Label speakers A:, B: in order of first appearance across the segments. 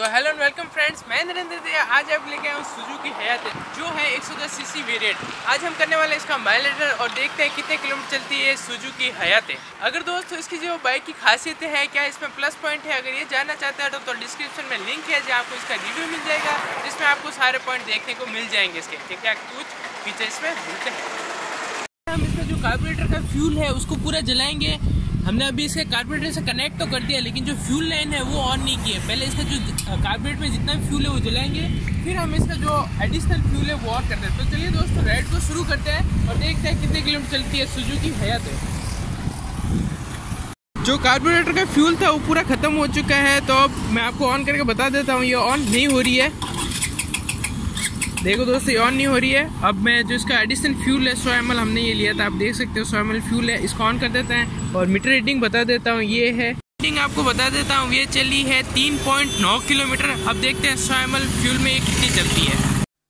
A: तो hello and welcome friends, मैं नरेंद्र दिया। आज आप लेके आया हूँ सुजुकी हयाते जो है 110 सीसी वेरिएंट। आज हम करने वाले हैं इसका माइलेज और देखते हैं कितने किलोमीटर चलती है सुजुकी हयाते। अगर दोस्तों इसकी जो बाइक की खासियतें हैं, क्या इसमें प्लस पॉइंट है, अगर ये जानना चाहते हैं तो डिस्क्रिप्शन में लिंक है जहाँ आपको इसका रिव्यू मिल जाएगा, जिसमें आपको सारे पॉइंट देखने को मिल जाएंगे इसके क्या कुछ फीचर इसमें मिलते हैं। हम इसका जो कार्बोरेटर का फ्यूल है उसको पूरा जलाएंगे। हमने अभी इसके कार्बोरेटर से कनेक्ट तो कर दिया, लेकिन जो फ्यूल लाइन है वो ऑन नहीं की है। पहले इसका जो कार्बोरेटर में जितना भी फ्यूल है वो जलाएंगे, फिर हम इसका जो एडिशनल फ्यूल है वो ऑन करते हैं। तो चलिए दोस्तों राइड को शुरू करते हैं और देखते हैं कितने किलोमीटर चलती है सुजुकी हयाते। जो कार्बोरेटर का फ्यूल था वो पूरा ख़त्म हो चुका है, तो अब मैं आपको ऑन करके बता देता हूँ। ये ऑन नहीं हो रही है, देखो दोस्तों ये ऑन नहीं हो रही है। अब मैं जो इसका एडिशनल फ्यूल है 100 ml हमने ये लिया था, आप देख सकते हो 100 ml फ्यूल है। इसको ऑन कर देते हैं और मीटर रीडिंग बता देता हूँ। ये है रीडिंग, आपको बता देता हूँ, ये चली है 3.9 किलोमीटर। अब देखते हैं 100 ml फ्यूल में ये कितनी चलती है।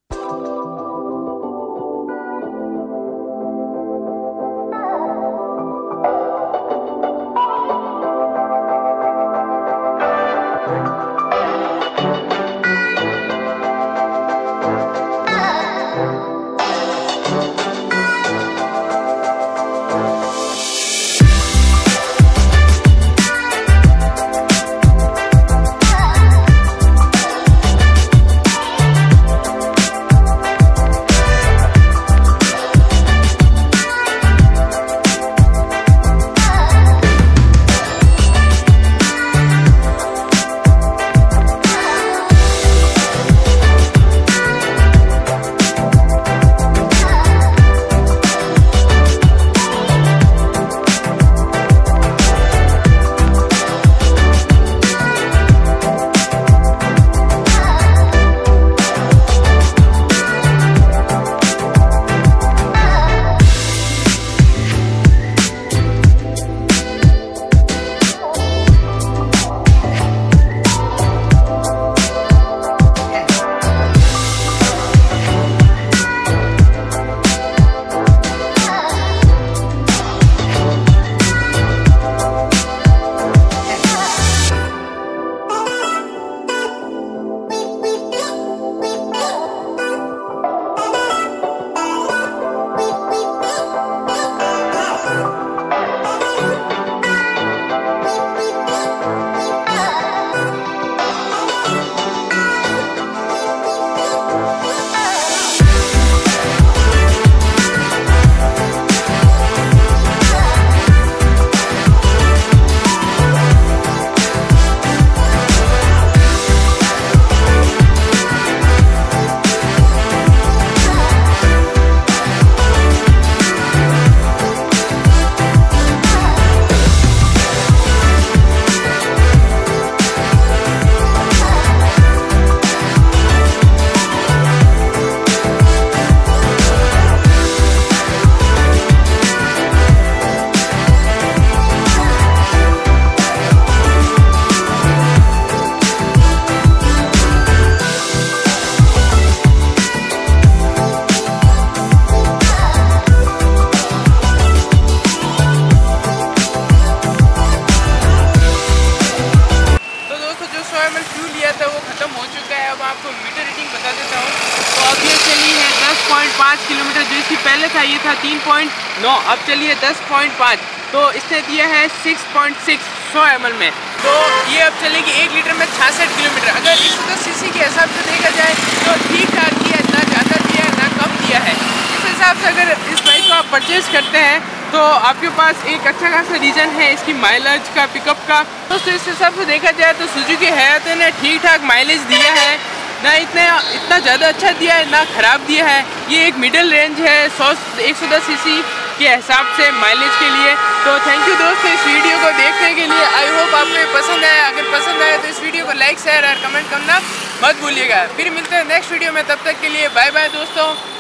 A: वो खत्म हो चुका है। अब आपको मीटर रीडिंग बता देता हूँ। तो अब ये चली है 10.5 किलोमीटर, जो इसकी पहले था ये था 3.9, अब चली है 10.5। तो इसने दिया है 6.6 100 ml में। तो ये अब चलेगी 1 लीटर में 66 किलोमीटर। अगर 110 सीसी के हिसाब से देखा जाए तो ठीक ठाक दिया है, ना ज़्यादा दिया है ना कम दिया है। इस हिसाब से अगर इस बाइक को आप परचेज़ करते हैं तो आपके पास एक अच्छा खासा रीज़न है इसकी माइलेज का, पिकअप का। तो इस हिसाब से देखा जाए तो सुजुकी हयाते ने ठीक ठाक माइलेज दिया है, ना इतना ज़्यादा अच्छा दिया है ना ख़राब दिया है। ये एक मिडिल रेंज है 110 सीसी के हिसाब से माइलेज के लिए। तो थैंक यू दोस्तों इस वीडियो को देखने के लिए। आई होप आपको ये पसंद आया। अगर पसंद आया तो इस वीडियो को लाइक शेयर और कमेंट करना मत भूलिएगा। फिर मिलते हैं नेक्स्ट वीडियो में, तब तक के लिए बाय बाय दोस्तों।